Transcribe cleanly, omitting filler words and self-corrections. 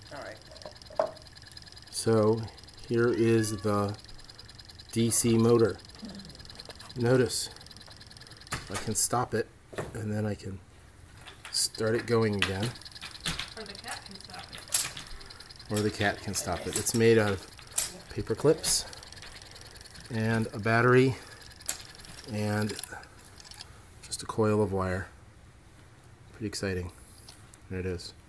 Alright. So here is the DC motor. Notice I can stop it and then I can start it going again. Or the cat can stop it. Or the cat can stop it. It's made out of paper clips and a battery and just a coil of wire. Pretty exciting. There it is.